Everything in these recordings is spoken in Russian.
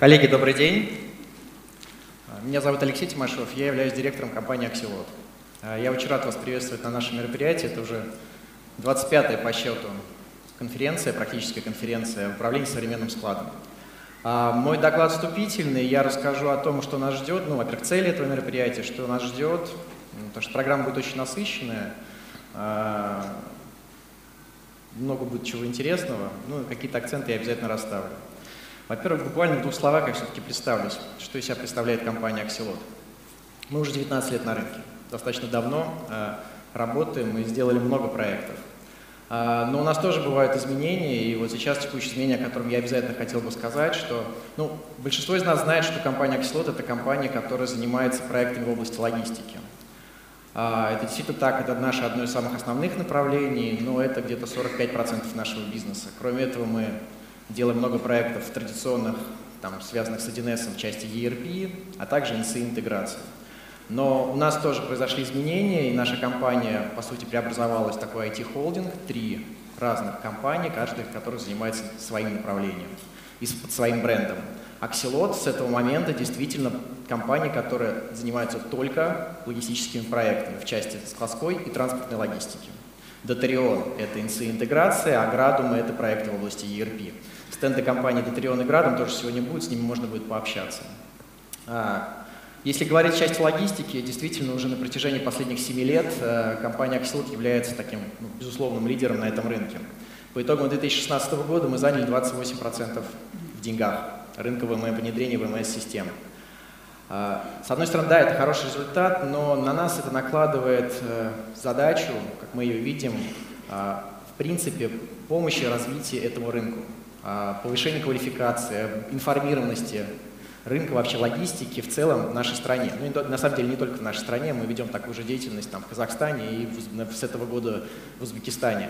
Коллеги, добрый день. Меня зовут Алексей Тимошов, я являюсь директором компании Axelot. Я очень рад вас приветствовать на нашем мероприятии. Это уже 25-я по счету конференция, практическая конференция управления современным складом. Мой доклад вступительный, я расскажу о том, что нас ждет, во-первых, цели этого мероприятия, что нас ждет, потому что программа будет очень насыщенная, много будет чего интересного, какие-то акценты я обязательно расставлю. Во-первых, буквально в двух словах я все-таки представлюсь, что из себя представляет компания Axelot. Мы уже 19 лет на рынке, достаточно давно работаем и сделали много проектов. Но у нас тоже бывают изменения, и вот сейчас текущее изменение, о котором я обязательно хотел бы сказать, что большинство из нас знает, что компания Axelot — это компания, которая занимается проектами в области логистики. Это действительно так, это наше одно из самых основных направлений, но это где-то 45% нашего бизнеса. Кроме этого, мы делаем много проектов традиционных, связанных с 1С в части ERP, а также NC-интеграции. Но у нас тоже произошли изменения, и наша компания, по сути, преобразовалась в такой IT-холдинг, 3 разных компании, каждая из которых занимается своим направлением и под своим брендом. Axelot с этого момента действительно компания, которая занимается только логистическими проектами в части складской и транспортной логистики. Datarion — это NC-интеграция, а Gradum — это проекты в области ERP. Стенды компании Datarion и Gradum тоже сегодня будут, с ними можно будет пообщаться. Если говорить о части логистики, действительно уже на протяжении последних 7 лет компания Axelot является таким безусловным лидером на этом рынке. По итогам 2016 года мы заняли 28% в деньгах рынка внедрения ВМС-систем. С одной стороны, да, это хороший результат, но на нас это накладывает задачу, как мы ее видим, в принципе, помощи развития этому рынку, повышения квалификации, информированности рынка вообще логистики в целом в нашей стране. На самом деле не только в нашей стране, мы ведем такую же деятельность в Казахстане и с этого года в Узбекистане.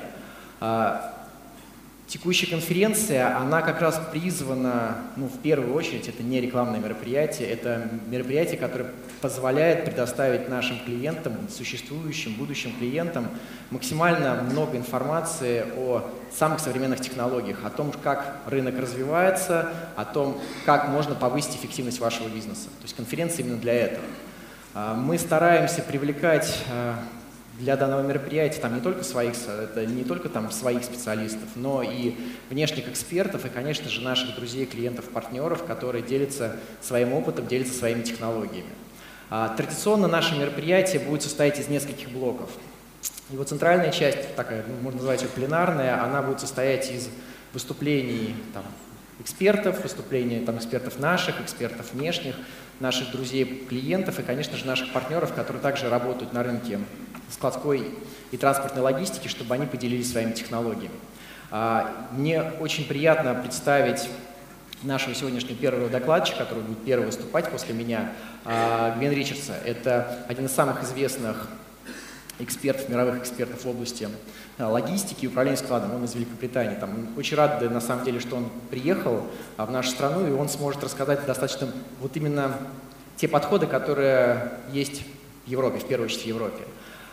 Текущая конференция, она как раз призвана, в первую очередь, это не рекламное мероприятие, это мероприятие, которое позволяет предоставить нашим клиентам, существующим, будущим клиентам максимально много информации о самых современных технологиях, о том, как рынок развивается, о том, как можно повысить эффективность вашего бизнеса. То есть конференция именно для этого. Мы стараемся привлекать для данного мероприятия не только своих специалистов, но и внешних экспертов, и, конечно же, наших друзей, клиентов, партнеров, которые делятся своим опытом, делятся своими технологиями. Традиционно наше мероприятие будет состоять из нескольких блоков. Его центральная часть, такая, можно назвать ее пленарная, она будет состоять из выступлений экспертов, выступлений экспертов наших, экспертов внешних, наших друзей, клиентов и, конечно же, наших партнеров, которые также работают на рынке складской и транспортной логистики, чтобы они поделились своими технологиями. Мне очень приятно представить нашего сегодняшнего первого докладчика, который будет первый выступать после меня, Гвен Ричардса. Это один из самых известных экспертов, мировых экспертов в области логистики и управления складом. Он из Великобритании. Очень рад, на самом деле, что он приехал в нашу страну, и он сможет рассказать достаточно именно те подходы, которые есть в Европе, в первую очередь в Европе.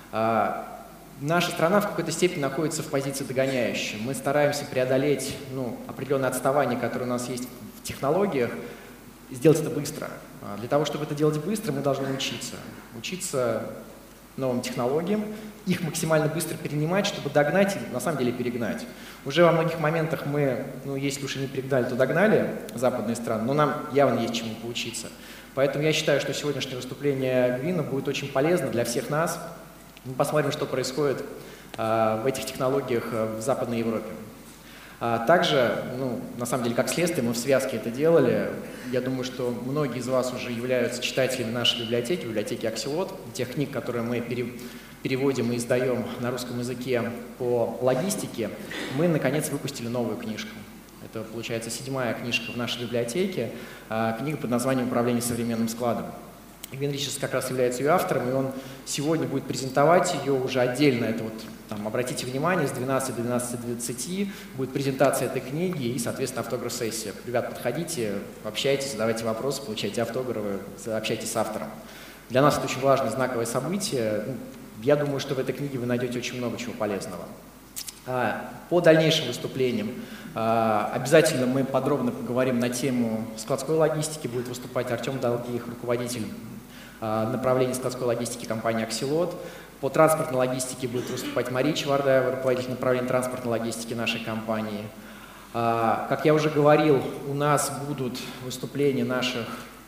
Наша страна в какой-то степени находится в позиции догоняющей. Мы стараемся преодолеть определенное отставание, которое у нас есть в технологиях, и сделать это быстро. Для того, чтобы это делать быстро, мы должны учиться новым технологиям, их максимально быстро перенимать, чтобы догнать и на самом деле перегнать. Уже во многих моментах мы, если уж и не перегнали, то догнали западные страны, но нам явно есть чему поучиться. Поэтому я считаю, что сегодняшнее выступление Гвина будет очень полезно для всех нас. Мы посмотрим, что происходит в этих технологиях в Западной Европе. Также, на самом деле, как следствие, мы в связке это делали. Я думаю, что многие из вас уже являются читателями нашей библиотеки Axelot, тех книг, которые мы переводим и издаем на русском языке по логистике. Мы, наконец, выпустили новую книжку. Это, получается, 7-я книжка в нашей библиотеке, книга под названием «Управление современным складом». Гвен Ричардс как раз является ее автором, и он сегодня будет презентовать ее уже отдельно. Это обратите внимание, с 12 до 12:20 будет презентация этой книги и, соответственно, автограф-сессия. Ребят, подходите, общайтесь, задавайте вопросы, получайте автографы, общайтесь с автором. Для нас это очень важное, знаковое событие. Я думаю, что в этой книге вы найдете очень много чего полезного. По дальнейшим выступлениям обязательно мы подробно поговорим на тему складской логистики. Будет выступать Артем Долгих, руководитель направления складской логистики компании «Аксилот». По транспортной логистике будет выступать Мария Чевардаева, руководитель направления транспортной логистики нашей компании. Как я уже говорил, у нас будут выступления наших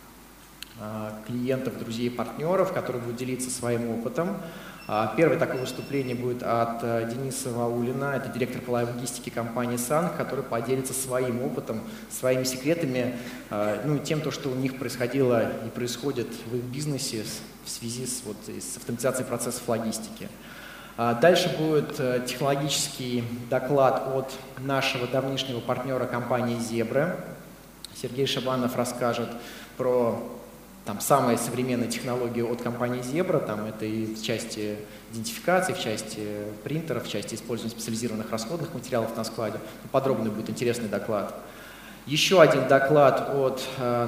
клиентов, друзей и партнеров, которые будут делиться своим опытом. Первое такое выступление будет от Дениса Ваулина, это директор по логистике компании «Санг», который поделится своим опытом, своими секретами, ну и тем, что у них происходило и происходит в их бизнесе в связи с автоматизацией процессов логистики. Дальше будет технологический доклад от нашего давнишнего партнера компании «Зебра». Сергей Шабанов расскажет про самые современные технологии от компании «Зебра». Это и в части идентификации, в части принтеров, в части использования специализированных расходных материалов на складе. Подробный будет интересный доклад. Еще один доклад от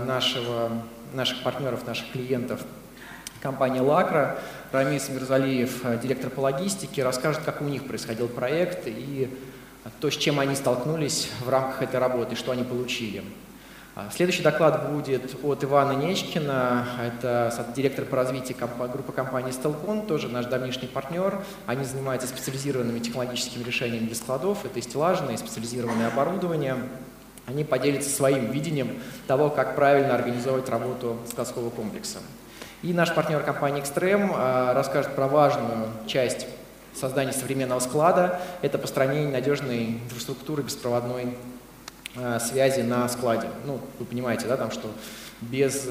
наших партнеров, наших клиентов, компании «Лакра». Рамис Мирзалиев, директор по логистике, расскажет, как у них происходил проект и то, с чем они столкнулись в рамках этой работы, что они получили. Следующий доклад будет от Ивана Нечкина, это директор по развитию группы компании «Стелкон», тоже наш давнишний партнер. Они занимаются специализированными технологическими решениями для складов, это и стеллажное, и специализированное оборудование. Они поделятся своим видением того, как правильно организовать работу складского комплекса. И наш партнер компания «Экстрем» расскажет про важную часть создания современного склада. Это построение надежной инфраструктуры беспроводной связи на складе. Вы понимаете, да, что без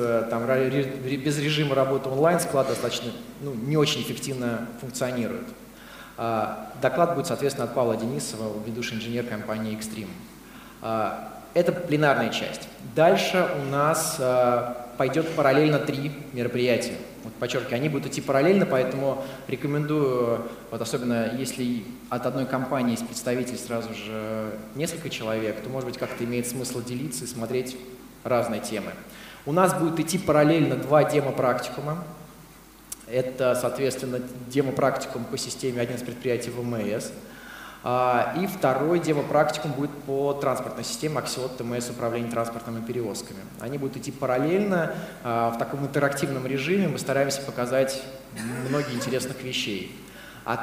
режима работы онлайн склад достаточно не очень эффективно функционирует. Доклад будет, соответственно, от Павла Денисова, ведущий инженер компании «Экстрим». Это пленарная часть. Дальше у нас пойдет параллельно 3 мероприятия. Подчеркиваю, они будут идти параллельно, поэтому рекомендую, особенно если от одной компании есть представитель сразу же несколько человек, то, может быть, как-то имеет смысл делиться и смотреть разные темы. У нас будет идти параллельно 2 демо-практикума. Это, соответственно, демо-практикум по системе «Один из предприятий ВМС». И второй демо-практикум будет по транспортной системе «Аксилот ТМС» управление транспортными перевозками. Они будут идти параллельно, в таком интерактивном режиме. Мы стараемся показать многие интересных вещей. А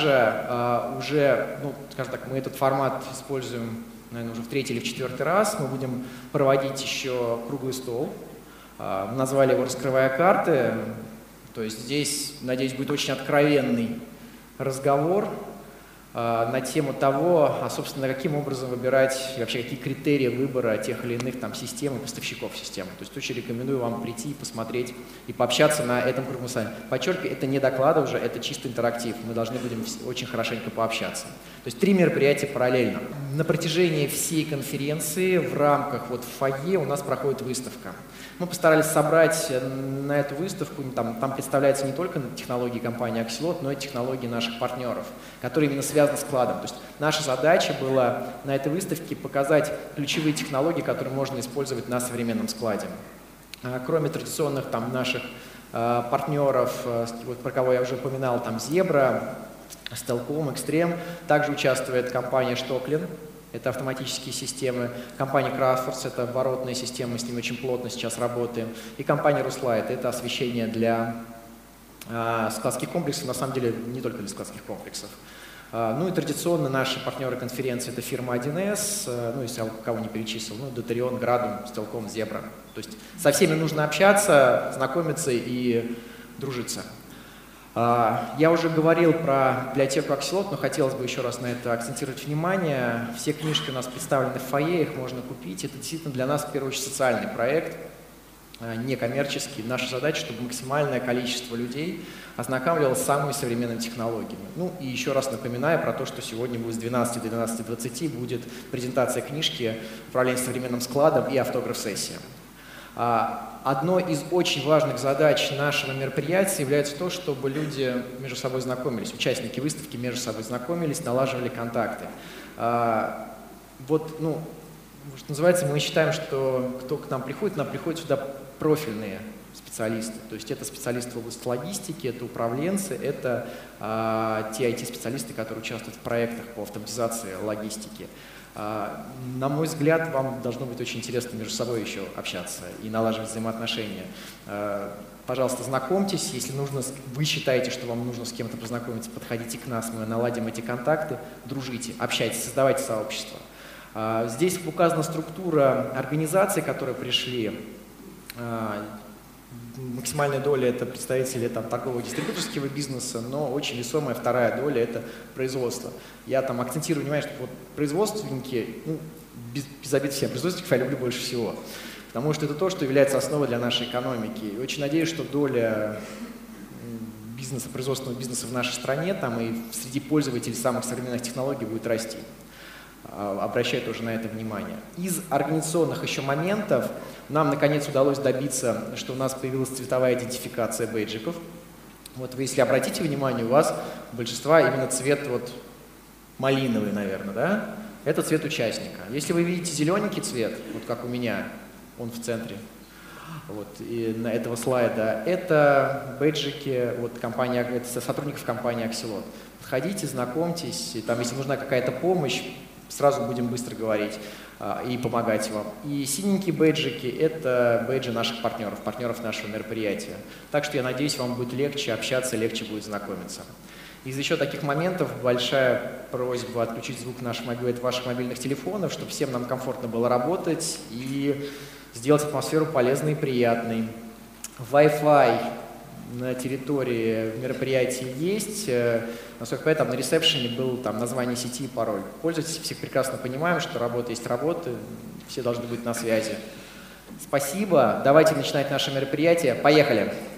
также уже, скажем так, мы этот формат используем, наверное, уже в 3-й или в 4-й раз. Мы будем проводить еще круглый стол. Назвали его «Раскрывая карты». То есть здесь, надеюсь, будет очень откровенный разговор на тему того, собственно, каким образом выбирать, и вообще какие критерии выбора тех или иных систем и поставщиков системы. То есть очень рекомендую вам прийти, посмотреть и пообщаться на этом круглом столе. Подчеркиваю, это не доклады уже, это чисто интерактив. Мы должны будем очень хорошенько пообщаться. То есть 3 мероприятия параллельно. На протяжении всей конференции в рамках фойе у нас проходит выставка. Мы постарались собрать на эту выставку, там представляются не только технологии компании «Аксилот», но и технологии наших партнеров, которые именно связаны с складом. То есть наша задача была на этой выставке показать ключевые технологии, которые можно использовать на современном складе. Кроме традиционных наших партнеров, про кого я уже упоминал, «Зебра», «Стелком», «Экстрем», также участвует компания «Штоклин». Это автоматические системы. Компания Крафтфорс — это оборотная система, мы с ними очень плотно сейчас работаем. И компания Руслайт — это освещение для складских комплексов, на самом деле не только для складских комплексов. И традиционно наши партнеры конференции — это фирма 1С, если я кого не перечислил, Дотарион, Градум, Стелком, Зебра. То есть со всеми нужно общаться, знакомиться и дружиться. Я уже говорил про библиотеку «Аксилот», но хотелось бы еще раз на это акцентировать внимание. Все книжки у нас представлены в фойе, их можно купить. Это действительно для нас, в первую очередь, социальный проект, некоммерческий. Наша задача, чтобы максимальное количество людей ознакомливалось с самыми современными технологиями. И еще раз напоминаю про то, что сегодня будет с 12 до 12:20 будет презентация книжки «Управление современным складом» и автограф-сессия. Одной из очень важных задач нашего мероприятия является то, чтобы люди между собой знакомились, участники выставки между собой знакомились, налаживали контакты. Что называется, мы считаем, что кто к нам приходит сюда профильные специалисты. То есть это специалисты в области логистики, это управленцы, это те IT-специалисты, которые участвуют в проектах по автоматизации логистики. На мой взгляд, вам должно быть очень интересно между собой еще общаться и налаживать взаимоотношения. Пожалуйста, знакомьтесь, если нужно, вы считаете, что вам нужно с кем-то познакомиться, подходите к нас, мы наладим эти контакты, дружите, общайтесь, создавайте сообщество. Здесь указана структура организаций, которые пришли. Максимальная доля – это представители торгово-дистрибьюторского бизнеса, но очень весомая вторая доля – это производство. Я там акцентирую внимание, что вот производственники, без обид всем, производственников я люблю больше всего, потому что это то, что является основой для нашей экономики. И очень надеюсь, что доля бизнеса, производственного бизнеса в нашей стране там и среди пользователей самых современных технологий будет расти. Обращаю тоже на это внимание. Из организационных еще моментов нам наконец удалось добиться, что у нас появилась цветовая идентификация бейджиков. Вот вы, если обратите внимание, у вас у большинства именно цвет вот малиновый, наверное, да? Это цвет участника. Если вы видите зелененький цвет, вот как у меня, он в центре вот, и на этого слайда, это бейджики вот, это сотрудников компании Axelot. Подходите, знакомьтесь, там, если нужна какая-то помощь, сразу будем быстро говорить и помогать вам. И синенькие бейджики – это бейджи наших партнеров нашего мероприятия. Так что я надеюсь, вам будет легче общаться, легче будет знакомиться. Из еще таких моментов большая просьба отключить звук ваших мобильных телефонов, чтобы всем нам комфортно было работать и сделать атмосферу полезной и приятной. Wi-Fi на территории мероприятия есть. Насколько я там на ресепшене был там название сети и пароль. Пользуйтесь, все прекрасно понимаем, что работа есть работа, все должны быть на связи. Спасибо. Давайте начинать наше мероприятие. Поехали!